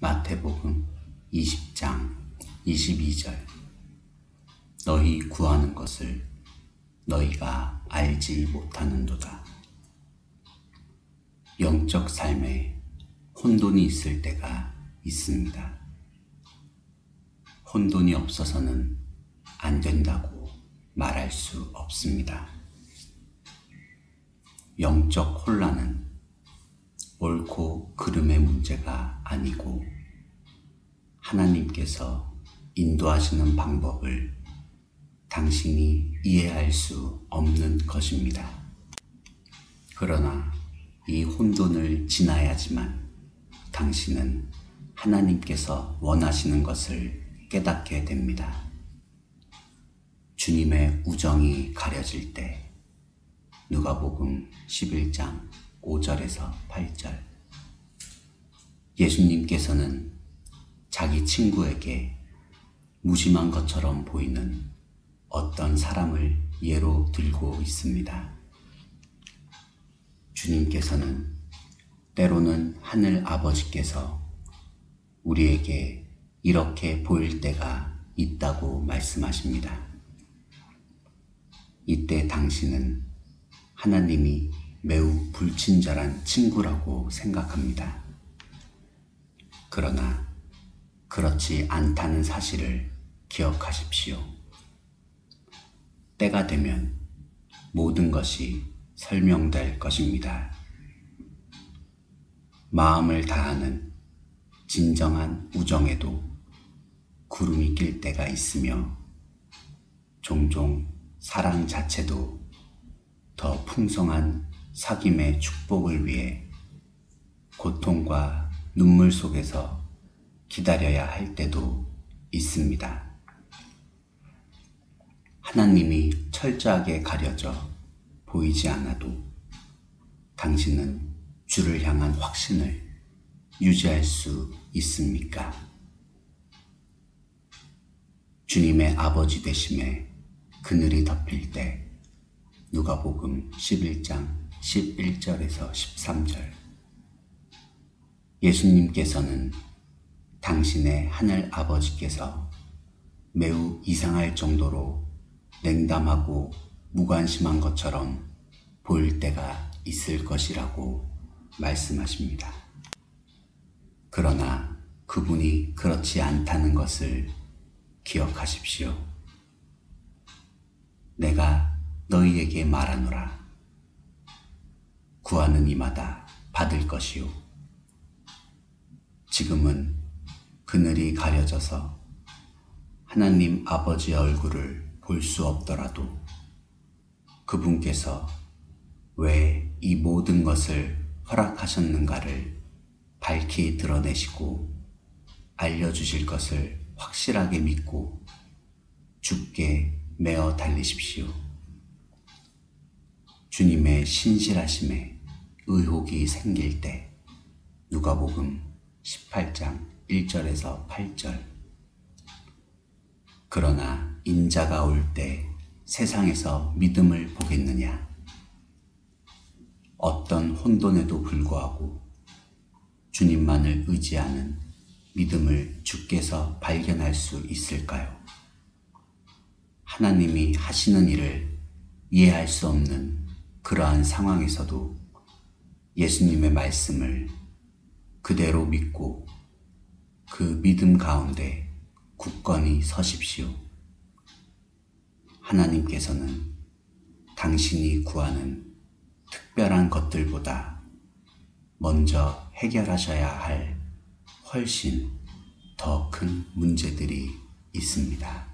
마태복음 20장 22절. 너희 구하는 것을 너희가 알지 못하는도다. 영적 삶에 혼돈이 있을 때가 있습니다. 혼돈이 없어서는 안 된다고 말할 수 없습니다. 영적 혼란은 옳고 그름의 문제가 아니고 하나님께서 인도하시는 방법을 당신이 이해할 수 없는 것입니다. 그러나 이 혼돈을 지나야지만 당신은 하나님께서 원하시는 것을 깨닫게 됩니다. 주님의 우정이 가려질 때 누가복음 11장 5절에서 8절. 예수님께서는 자기 친구에게 무심한 것처럼 보이는 어떤 사람을 예로 들고 있습니다. 주님께서는 때로는 하늘 아버지께서 우리에게 이렇게 보일 때가 있다고 말씀하십니다. 이때 당신은 하나님이 매우 불친절한 친구라고 생각합니다. 그러나 그렇지 않다는 사실을 기억하십시오. 때가 되면 모든 것이 설명될 것입니다. 마음을 다하는 진정한 우정에도 구름이 낄 때가 있으며 종종 사랑 자체도 더 풍성한 사귐의 축복을 위해 고통과 눈물 속에서 기다려야 할 때도 있습니다. 하나님이 철저하게 가려져 보이지 않아도 당신은 주를 향한 확신을 유지할 수 있습니까? 주님의 아버지 되심에 그늘이 덮일 때 누가복음 11장 11절에서 13절. 예수님께서는 당신의 하늘 아버지께서 매우 이상할 정도로 냉담하고 무관심한 것처럼 보일 때가 있을 것이라고 말씀하십니다. 그러나 그분이 그렇지 않다는 것을 기억하십시오. 내가 너희에게 말하노라. 구하는 이마다 받을 것이요. 지금은 그늘이 가려져서 하나님 아버지의 얼굴을 볼 수 없더라도 그분께서 왜 이 모든 것을 허락하셨는가를 밝히 드러내시고 알려주실 것을 확실하게 믿고 주께 매어 달리십시오. 주님의 신실하심에 의혹이 생길 때 누가복음 18장 1절에서 8절. 그러나 인자가 올 때 세상에서 믿음을 보겠느냐? 어떤 혼돈에도 불구하고 주님만을 의지하는 믿음을 주께서 발견할 수 있을까요? 하나님이 하시는 일을 이해할 수 없는 그러한 상황에서도 예수님의 말씀을 그대로 믿고 그 믿음 가운데 굳건히 서십시오. 하나님께서는 당신이 구하는 특별한 것들보다 먼저 해결하셔야 할 훨씬 더 큰 문제들이 있습니다.